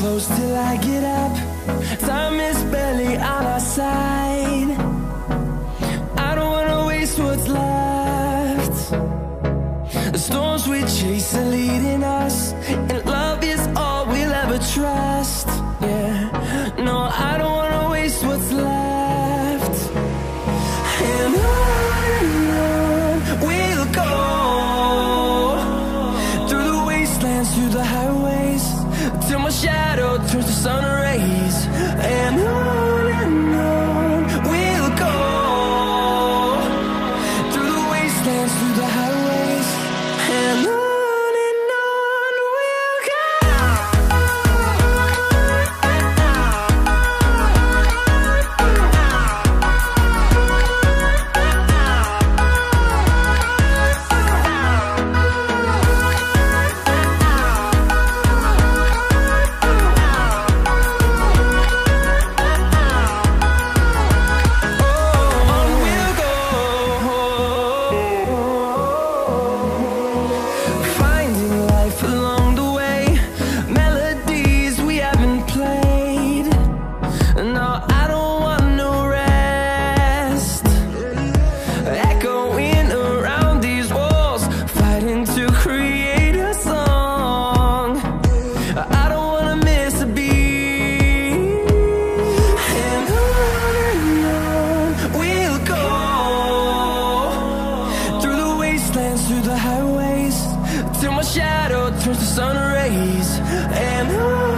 close till I get up. Time is barely on our side. I don't wanna waste what's left. The storms we chase are leading us, and love is all we'll ever trust. Yeah, no, I don't wanna waste what's left. And on we'll go, through the wastelands, through the highways, till my shadow turns to sun rays. And on we'll go, through the wastelands, through the highways, and on we'll go. Through the highways, till my shadow turns to sun rays. And